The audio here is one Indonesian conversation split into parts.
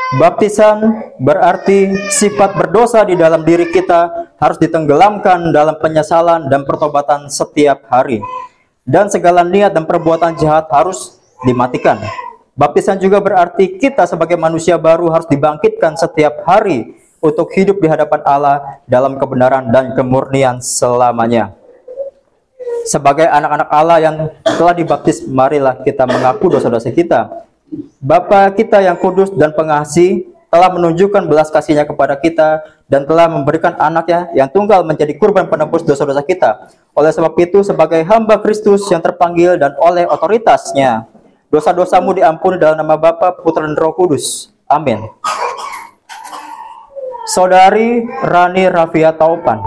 Baptisan berarti sifat berdosa di dalam diri kita harus ditenggelamkan dalam penyesalan dan pertobatan setiap hari. Dan segala niat dan perbuatan jahat harus dimatikan. Baptisan juga berarti kita sebagai manusia baru harus dibangkitkan setiap hari untuk hidup di hadapan Allah dalam kebenaran dan kemurnian selamanya. Sebagai anak-anak Allah yang telah dibaptis, marilah kita mengaku dosa-dosa kita. Bapa kita yang kudus dan pengasih telah menunjukkan belas kasih-Nya kepada kita dan telah memberikan anaknya yang tunggal menjadi kurban penebus dosa-dosa kita. Oleh sebab itu, sebagai hamba Kristus yang terpanggil dan oleh otoritasnya, dosa-dosamu diampuni dalam nama Bapa, Putra dan Roh Kudus. Amin. Saudari Rani Rafia Taupan,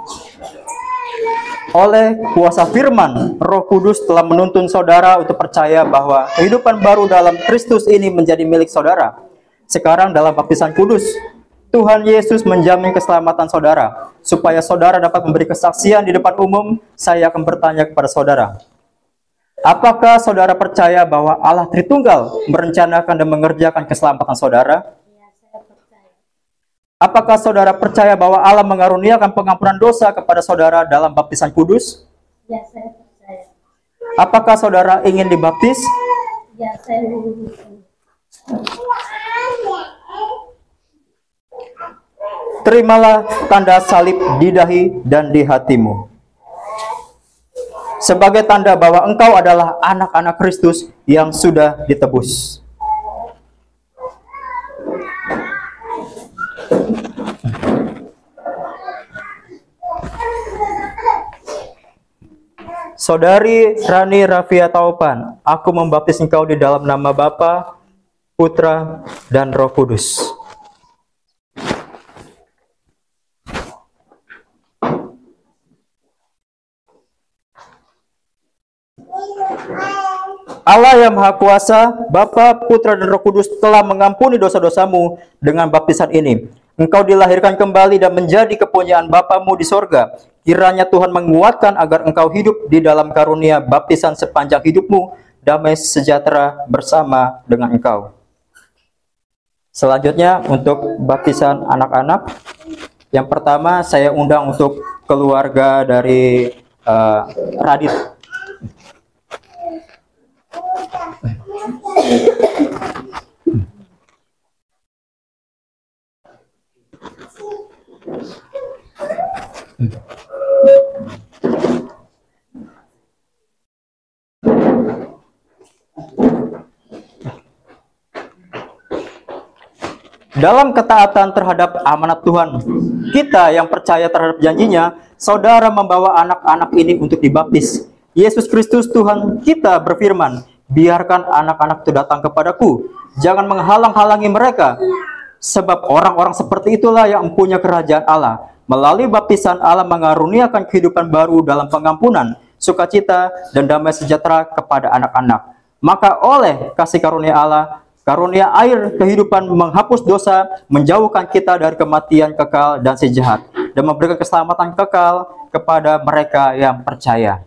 oleh kuasa firman, Roh Kudus telah menuntun saudara untuk percaya bahwa kehidupan baru dalam Kristus ini menjadi milik saudara. Sekarang dalam baptisan kudus, Tuhan Yesus menjamin keselamatan saudara. Supaya saudara dapat memberi kesaksian di depan umum, saya akan bertanya kepada saudara. Apakah saudara percaya bahwa Allah Tritunggal merencanakan dan mengerjakan keselamatan saudara? Apakah saudara percaya bahwa Allah mengaruniakan pengampunan dosa kepada saudara dalam baptisan kudus? Ya, saya percaya. Apakah saudara ingin dibaptis? Ya, saya ingin. Terimalah tanda salib di dahi dan di hatimu. Sebagai tanda bahwa engkau adalah anak-anak Kristus yang sudah ditebus. Saudari Rani Rafia Taupan, aku membaptis engkau di dalam nama Bapa, Putra, dan Roh Kudus. Allah yang Maha Kuasa, Bapa, Putra, dan Roh Kudus telah mengampuni dosa-dosamu dengan baptisan ini. Engkau dilahirkan kembali dan menjadi kepunyaan Bapamu di sorga. Kiranya Tuhan menguatkan agar engkau hidup di dalam karunia baptisan sepanjang hidupmu, damai sejahtera bersama dengan engkau. Selanjutnya untuk baptisan anak-anak. Yang pertama saya undang untuk keluarga dari Radit. Dalam ketaatan terhadap amanat Tuhan kita yang percaya terhadap janjinya, saudara membawa anak-anak ini untuk dibaptis. Yesus Kristus Tuhan kita berfirman, biarkan anak-anak itu datang kepadaku, jangan menghalang-halangi mereka, sebab orang-orang seperti itulah yang mempunyai kerajaan Allah. Melalui baptisan Allah mengaruniakan kehidupan baru dalam pengampunan, sukacita, dan damai sejahtera kepada anak-anak. Maka oleh kasih karunia Allah, karunia air kehidupan menghapus dosa, menjauhkan kita dari kematian kekal dan si jahat, dan memberikan keselamatan kekal kepada mereka yang percaya.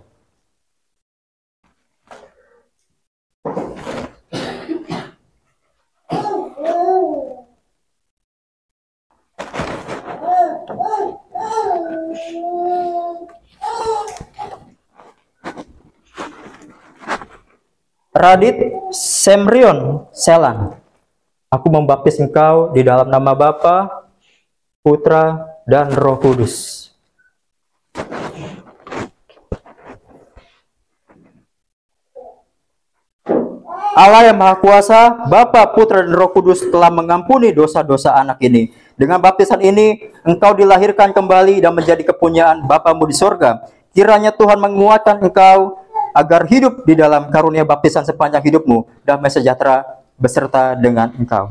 Radit Semrion Selan, aku membaptis engkau di dalam nama Bapa, Putra, dan Roh Kudus. Allah yang Maha Kuasa, Bapa, Putra, dan Roh Kudus telah mengampuni dosa-dosa anak ini. Dengan baptisan ini, engkau dilahirkan kembali dan menjadi kepunyaan Bapamu di sorga. Kiranya Tuhan menguatkan engkau agar hidup di dalam karunia baptisan sepanjang hidupmu, damai sejahtera beserta dengan engkau.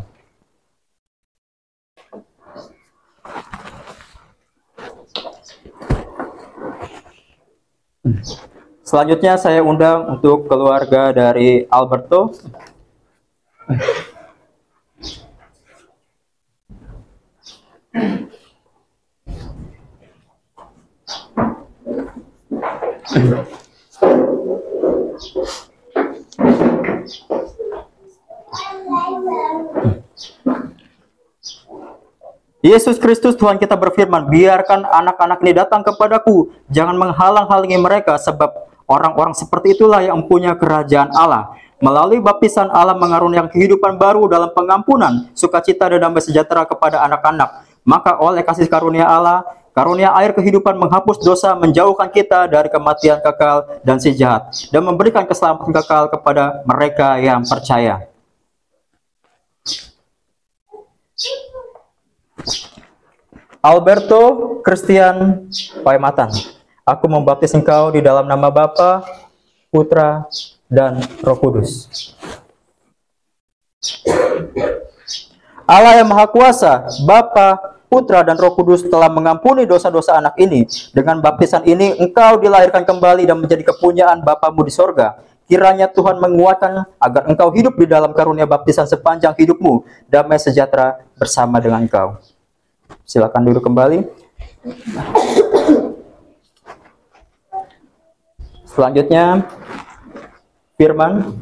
Selanjutnya saya undang untuk keluarga dari Alberto. Yesus Kristus Tuhan kita berfirman, biarkan anak-anak ini datang kepadaku, jangan menghalang-halangi mereka, sebab orang-orang seperti itulah yang mempunyai kerajaan Allah. Melalui baptisan Allah mengaruniakan kehidupan baru dalam pengampunan, sukacita dan damai sejahtera kepada anak-anak. Maka oleh kasih karunia Allah, karunia air kehidupan menghapus dosa, menjauhkan kita dari kematian kekal dan si jahat, dan memberikan keselamatan kekal kepada mereka yang percaya. Alberto Christian Paimatan, aku membaptis engkau di dalam nama Bapa, Putra, dan Roh Kudus. Allah yang Maha Kuasa, Bapa, Putra, dan Roh Kudus telah mengampuni dosa-dosa anak ini. Dengan baptisan ini, engkau dilahirkan kembali dan menjadi kepunyaan Bapamu di sorga. Kiranya Tuhan menguatkan agar engkau hidup di dalam karunia baptisan sepanjang hidupmu, damai sejahtera bersama dengan engkau. Silakan duduk kembali. Selanjutnya, firman.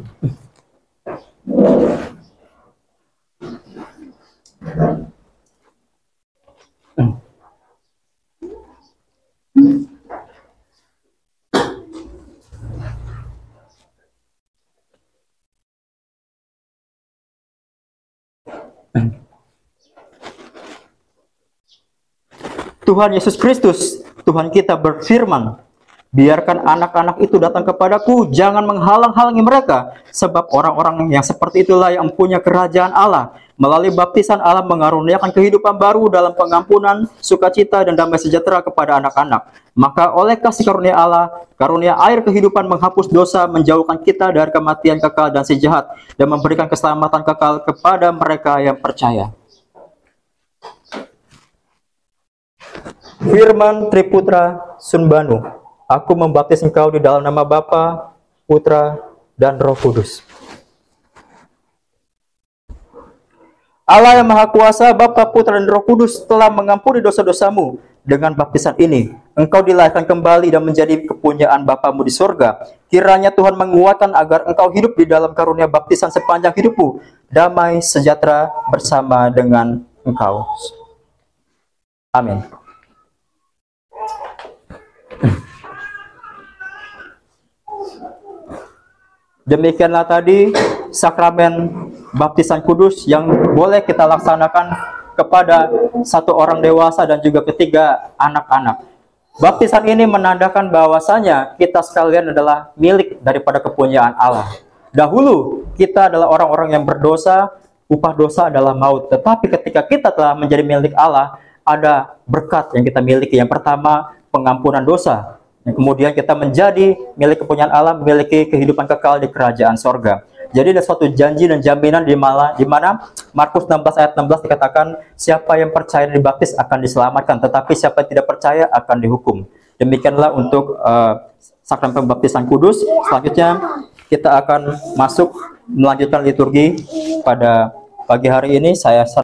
Tuhan Yesus Kristus, Tuhan kita berfirman, biarkan anak-anak itu datang kepadaku, jangan menghalang-halangi mereka, sebab orang-orang yang seperti itulah yang mempunyai kerajaan Allah. Melalui baptisan Allah mengaruniakan kehidupan baru dalam pengampunan, sukacita, dan damai sejahtera kepada anak-anak. Maka oleh kasih karunia Allah, karunia air kehidupan menghapus dosa, menjauhkan kita dari kematian kekal dan si jahat, dan memberikan keselamatan kekal kepada mereka yang percaya. Firman Triputra Sunbanu, aku membaptis engkau di dalam nama Bapa, Putra, dan Roh Kudus. Allah yang Maha Kuasa, Bapa, Putra, dan Roh Kudus telah mengampuni dosa-dosamu. Dengan baptisan ini, engkau dilahirkan kembali dan menjadi kepunyaan Bapamu di sorga. Kiranya Tuhan menguatkan agar engkau hidup di dalam karunia baptisan sepanjang hidupmu, damai sejahtera bersama dengan engkau. Amin. Demikianlah tadi sakramen baptisan kudus yang boleh kita laksanakan kepada satu orang dewasa dan juga ketiga anak-anak. Baptisan ini menandakan bahwasanya kita sekalian adalah milik daripada kepunyaan Allah. Dahulu kita adalah orang-orang yang berdosa, upah dosa adalah maut. Tetapi ketika kita telah menjadi milik Allah, ada berkat yang kita miliki. Yang pertama, pengampunan dosa. Yang kemudian kita menjadi milik kepunyaan Allah, memiliki kehidupan kekal di kerajaan sorga. Jadi ada suatu janji dan jaminan di mana Markus 16 ayat 16 dikatakan, siapa yang percaya dan dibaptis akan diselamatkan, tetapi siapa yang tidak percaya akan dihukum. Demikianlah untuk sakramen pembaptisan kudus. Selanjutnya kita akan masuk melanjutkan liturgi pada pagi hari ini. Saya